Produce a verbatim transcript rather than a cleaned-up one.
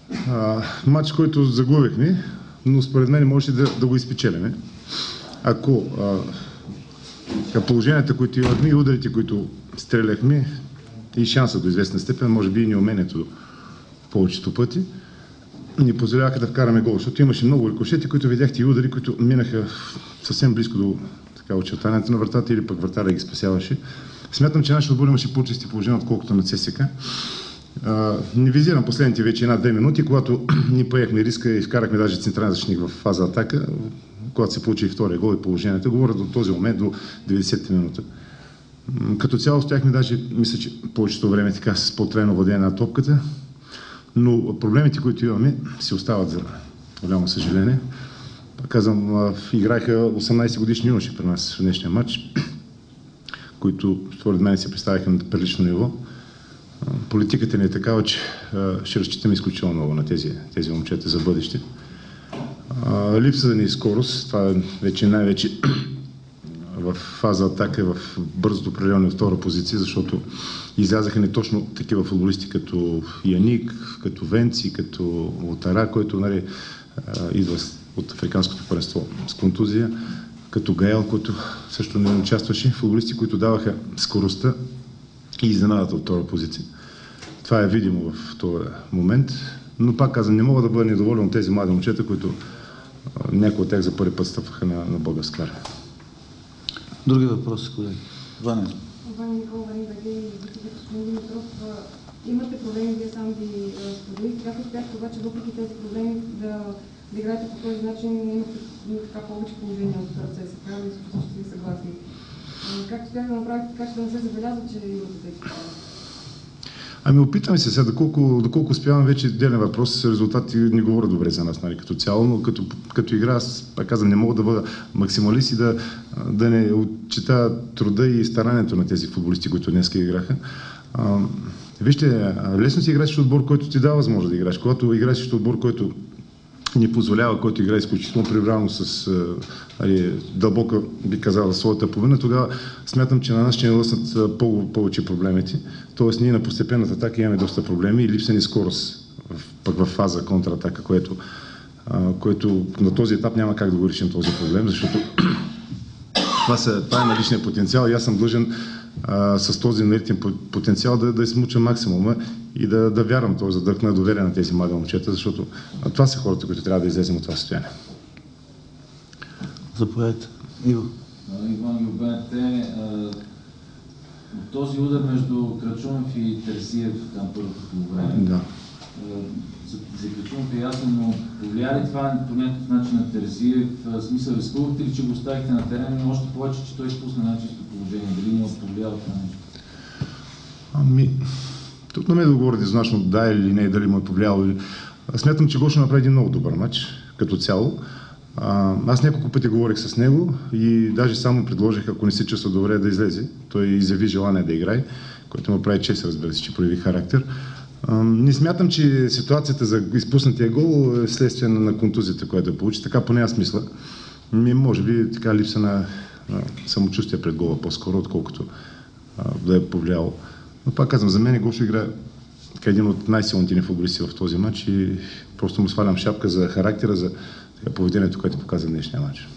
А, матч, който загубихме, но според мен можеше да, да го изпечелиме. Ако а, положенията, които имахме и ударите, които стреляхме, и шанса до известна степен, може би и неумението повечето пъти, ни позволяваха да вкараме гол, защото имаше много рикошети, които видяхте и удари, които минаха съвсем близко до така, очертанията на вратата или пък вратаря ги спасяваше. Смятам, че нашия отбор имаше по-чисти положения, отколкото на ЦСКА. Не визирам последните вече една-две минути, когато ни поехме риска и вкарахме даже централен защитник в фаза атака, когато се получи и втория гол и положението. Говоря до този момент, до деветдесета минута. Като цяло стояхме даже, мисля, че повечето време така с по-трайно владение на топката, но проблемите, които имаме, си остават за голямо съжаление. Казвам, играеха осемнайсет годишни юноши при нас в днешния матч, които според мен се представяха на прилично ниво. Политиката ни е такава, че ще разчитаме изключително много на тези, тези момчета за бъдеще. Липса ни скорост, това е вече най-вече в фаза атака, в бързото определение от втора позиция, защото излязаха не точно такива футболисти като Яник, като Венци, като Лотара, който нали, идва от африканското първенство с контузия, като Гаел, който също не участваше, футболисти, които даваха скоростта и изненадата от втора позиция. Това е видимо в този момент, но пак казвам, не мога да бъда недоволен от тези млади момчета, които някои от тях за първи път стъпваха на, на българска армия. Други въпроси, колеги? Ваня. Ваня Никола, Ваня Беге и господин Димитров, имате проблеми, вие сам ги споделихте. Как успяхте обаче, въпреки тези проблеми, да, да играете по този начин, имате така повече положение от ЦСКА, да всички са съгласни. Как успяхте да направите така, че да не се забелязва, че имате тези проблеми? Ами опитаме се сега, доколко, доколко успявам вече делен въпрос, резултати не говоря добре за нас, нали, като цяло, но като, като игра, аз пак казвам, не мога да бъда максималист и да, да не отчита труда и старанието на тези футболисти, които днеска играха. А, вижте, лесно си играеш отбор, който ти дава възможност да играеш. Когато играеш отбор, който ни позволява, който играе изключително прибрано с али, дълбока, би казала, своята половина, тогава смятам, че на нас ще ни лъснат по- повече проблемите. Тоест ние на постепенната атака имаме доста проблеми и липса ни скорост, пък в фаза контратака, което, а, което на този етап няма как да го решим този проблем, защото това, са, това е наличният потенциал и аз съм длъжен а, с този наличен потенциал да, да измуча максимума и да, да вярвам този задъх на доверие на тези млади момчета, защото а, това са хората, които трябва да излезем от това състояние. Заповядайте. Иво. Иван Любен, те от този удар между Крачунов и Терзиев там първото по време. Да. За, за Крачунов е ясно, но повлия ли това по някакъв начин на Терзиев? В смисъл, рискувахте ли, че го оставихте на терена, но още повече, че той изпусна на чисто положение? Дали му е повлияло това нещо? Ами, тук на мен да говоря еднозначно да или не, дали му е повлияло. Смятам, че Гошо направи един много добър матч, като цяло. А, аз няколко пъти говорих с него и даже само предложих, ако не се чувства добре, да излезе. Той изяви желание да играе, което му прави чест, разбира се, че прояви характер. А, не смятам, че ситуацията за изпуснатия гол е следствие на, на контузията, която да получи. Така поне аз мисля. Ми, може би така липса на, на самочувствие пред гола по-скоро, отколкото а, да е повлияло. Но пак казвам, за мен Гошо играе един от най-силните ни футболисти в този матч и просто му свалям шапка за характера, за поведението, което показа днешния матч.